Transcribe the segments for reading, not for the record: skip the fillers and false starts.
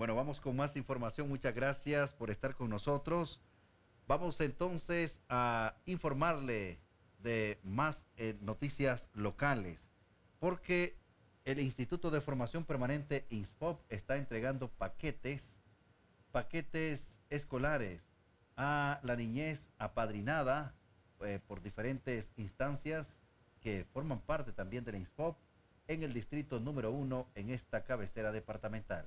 Bueno, vamos con más información. Muchas gracias por estar con nosotros. Vamos entonces a informarle de más noticias locales, porque el Instituto de Formación Permanente INSPOP está entregando paquetes escolares a la niñez apadrinada por diferentes instancias que forman parte también del INSPOP en el distrito número 1 en esta cabecera departamental.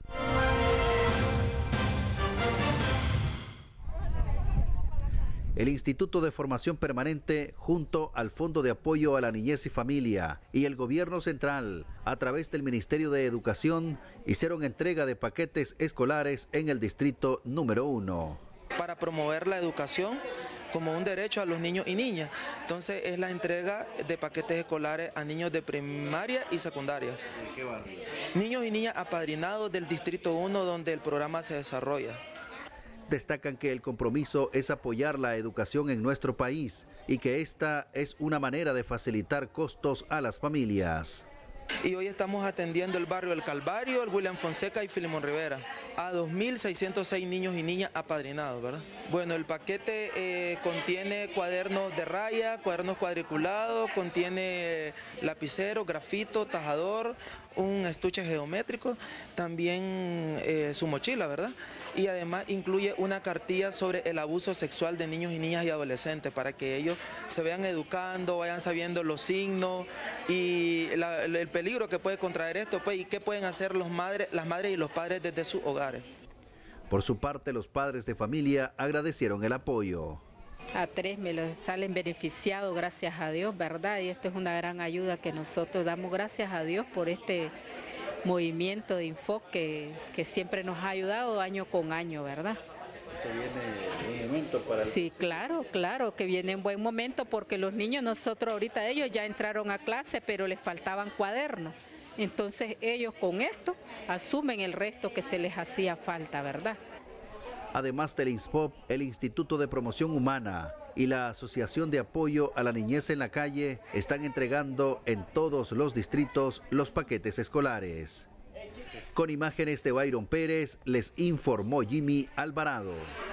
El Instituto de Formación Permanente, junto al Fondo de Apoyo a la Niñez y Familia y el Gobierno Central, a través del Ministerio de Educación, hicieron entrega de paquetes escolares en el distrito número 1. Para promover la educación como un derecho a los niños y niñas. Entonces es la entrega de paquetes escolares a niños de primaria y secundaria. ¿En qué barrio? Niños y niñas apadrinados del distrito 1 donde el programa se desarrolla. Destacan que el compromiso es apoyar la educación en nuestro país y que esta es una manera de facilitar costos a las familias. Y hoy estamos atendiendo el barrio El Calvario, el William Fonseca y Filimón Rivera, a 2.606 niños y niñas apadrinados, ¿verdad? Bueno, el paquete contiene cuadernos de raya, cuadernos cuadriculados, contiene lapicero, grafito, tajador, un estuche geométrico, también su mochila, ¿verdad? Y además incluye una cartilla sobre el abuso sexual de niños y niñas y adolescentes para que ellos se vayan educando, vayan sabiendo los signos y el peligro que puede contraer esto, pues, y qué pueden hacer las madres y los padres desde sus hogares. Por su parte, los padres de familia agradecieron el apoyo. A 3 me lo salen beneficiados, gracias a Dios, ¿verdad? Y esto es una gran ayuda que nosotros damos, gracias a Dios por este movimiento de enfoque que siempre nos ha ayudado año con año, ¿verdad? ¿Esto viene en un momento para el... Sí, claro que viene en buen momento porque los niños, nosotros ahorita ellos ya entraron a clase, pero les faltaban cuadernos. Entonces ellos con esto asumen el resto que se les hacía falta, ¿verdad? Además del INSPOP, el Instituto de Promoción Humana y la Asociación de Apoyo a la Niñez en la Calle están entregando en todos los distritos los paquetes escolares. Con imágenes de Byron Pérez, les informó Jimmy Alvarado.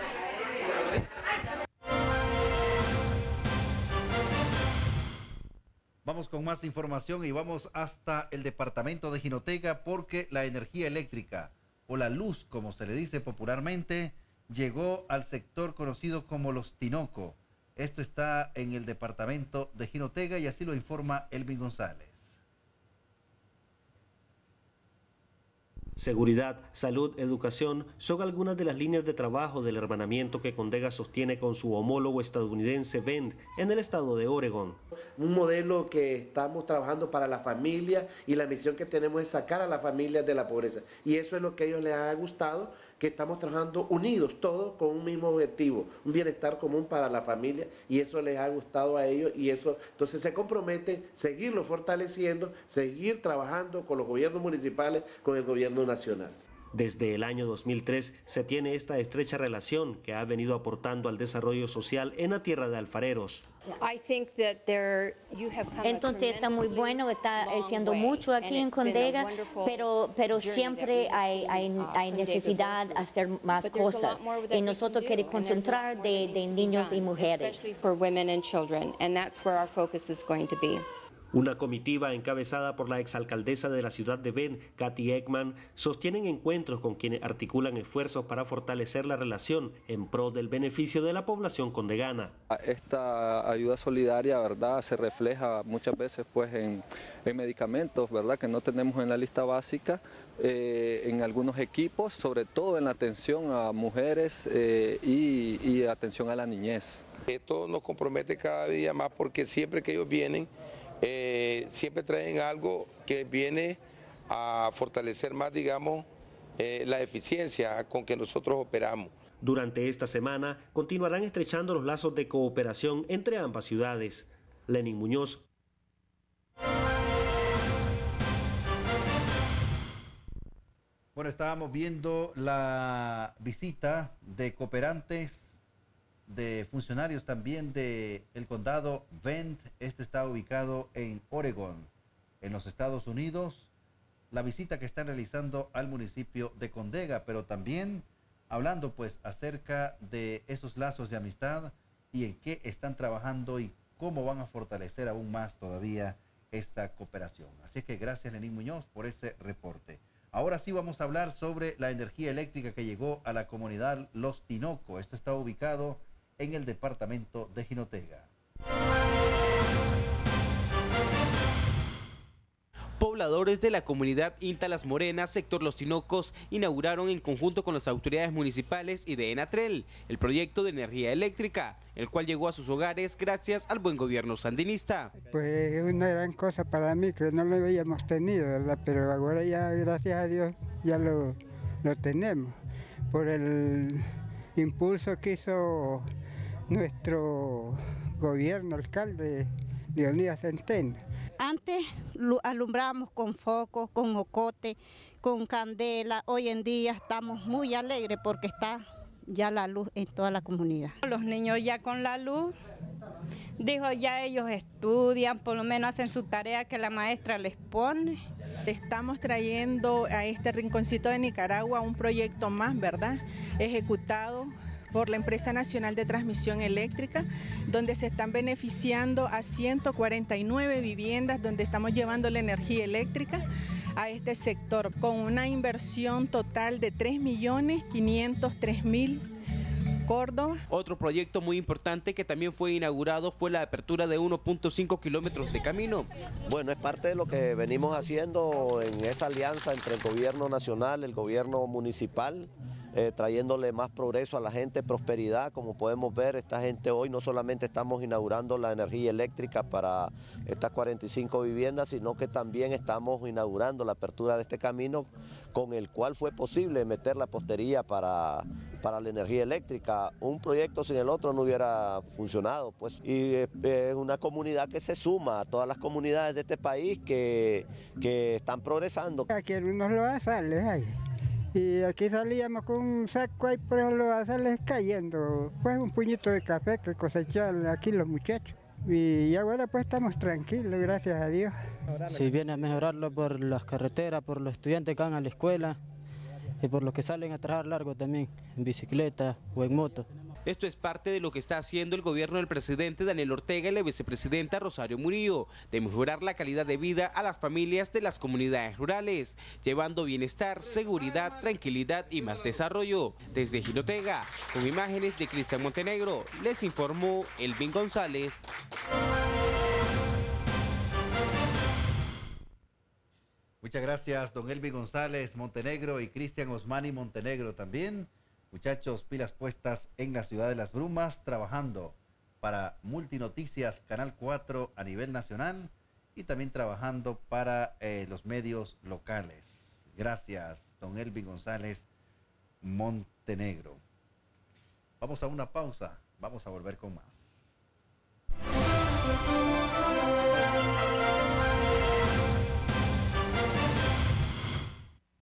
Vamos con más información y vamos hasta el departamento de Jinotega porque la energía eléctrica, o la luz como se le dice popularmente, llegó al sector conocido como Los Tinoco. Esto está en el departamento de Jinotega y así lo informa Elvin González. Seguridad, salud, educación son algunas de las líneas de trabajo del hermanamiento que Condega sostiene con su homólogo estadounidense VEND en el estado de Oregón. Un modelo que estamos trabajando para la familia y la misión que tenemos es sacar a las familias de la pobreza. Y eso es lo que a ellos les ha gustado, que estamos trabajando unidos todos con un mismo objetivo, un bienestar común para la familia, y eso les ha gustado a ellos y eso entonces se comprometen seguirlo fortaleciendo, seguir trabajando con los gobiernos municipales, con el gobierno nacional. Desde el año 2003 se tiene esta estrecha relación que ha venido aportando al desarrollo social en la tierra de alfareros. Entonces está muy bueno, está haciendo mucho aquí en Condega, pero siempre hay necesidad de hacer más cosas. Y nosotros queremos concentrar de niños y mujeres. Una comitiva encabezada por la exalcaldesa de la ciudad de Bend, Kathy Ekman, sostienen encuentros con quienes articulan esfuerzos para fortalecer la relación en pro del beneficio de la población condegana. Esta ayuda solidaria, ¿verdad?, se refleja muchas veces pues en medicamentos, ¿verdad?, que no tenemos en la lista básica, en algunos equipos, sobre todo en la atención a mujeres y atención a la niñez. Esto nos compromete cada día más porque siempre que ellos vienen, siempre traen algo que viene a fortalecer más, digamos, la eficiencia con que nosotros operamos. Durante esta semana continuarán estrechando los lazos de cooperación entre ambas ciudades. Lenín Muñoz. Bueno, estábamos viendo la visita de cooperantes, de funcionarios también del condado Bend. Este está ubicado en Oregón, en los Estados Unidos. la visita que están realizando al municipio de Condega, pero también hablando pues acerca de esos lazos de amistad y en qué están trabajando y cómo van a fortalecer aún más todavía esa cooperación. Así que gracias, Lenín Muñoz, por ese reporte. Ahora sí vamos a hablar sobre la energía eléctrica que llegó a la comunidad Los Tinoco. Esto está ubicado en el departamento de Jinotega. Pobladores de la comunidad Inta Las Morenas, sector Los Tinocos, inauguraron en conjunto con las autoridades municipales y de Enatrel el proyecto de energía eléctrica, el cual llegó a sus hogares gracias al buen gobierno sandinista. Pues es una gran cosa para mí que no lo habíamos tenido, ¿verdad? Pero ahora ya, gracias a Dios, ya lo tenemos. Por el impulso que hizo nuestro gobierno, alcalde Leonidas Centeno. Antes alumbrábamos con focos, con ocote, con candela. Hoy en día estamos muy alegres porque está ya la luz en toda la comunidad. Los niños ya con la luz, dijo, ya ellos estudian, por lo menos hacen su tarea que la maestra les pone. Estamos trayendo a este rinconcito de Nicaragua un proyecto más, ¿verdad? Ejecutado por la Empresa Nacional de Transmisión Eléctrica, donde se están beneficiando a 149 viviendas, donde estamos llevando la energía eléctrica a este sector, con una inversión total de 3.503.000 Córdoba. Otro proyecto muy importante que también fue inaugurado fue la apertura de 1.5 kilómetros de camino. Bueno, es parte de lo que venimos haciendo en esa alianza entre el gobierno nacional, el gobierno municipal, trayéndole más progreso a la gente, prosperidad. Como podemos ver, esta gente hoy no solamente estamos inaugurando la energía eléctrica para estas 45 viviendas, sino que también estamos inaugurando la apertura de este camino con el cual fue posible meter la postería para la energía eléctrica. Un proyecto sin el otro no hubiera funcionado, pues. Y es una comunidad que se suma a todas las comunidades de este país que están progresando. Aquí algunos lodazales hay. Y aquí salíamos con un saco ahí por los lodazales cayendo, pues un puñito de café que cosechaban aquí los muchachos. Y ahora pues estamos tranquilos, gracias a Dios. Si viene a mejorarlo por las carreteras, por los estudiantes que van a la escuela y por los que salen a trabajar largo también, en bicicleta o en moto. Esto es parte de lo que está haciendo el gobierno del presidente Daniel Ortega y la vicepresidenta Rosario Murillo, de mejorar la calidad de vida a las familias de las comunidades rurales, llevando bienestar, seguridad, tranquilidad y más desarrollo. Desde Jinotega, con imágenes de Cristian Montenegro, les informó Elvin González. Muchas gracias, don Elvin González Montenegro y Cristian Osmani Montenegro también. Muchachos, pilas puestas en la ciudad de Las Brumas, trabajando para Multinoticias, Canal 4 a nivel nacional y también trabajando para los medios locales. Gracias, don Elvin González Montenegro. Vamos a una pausa, vamos a volver con más.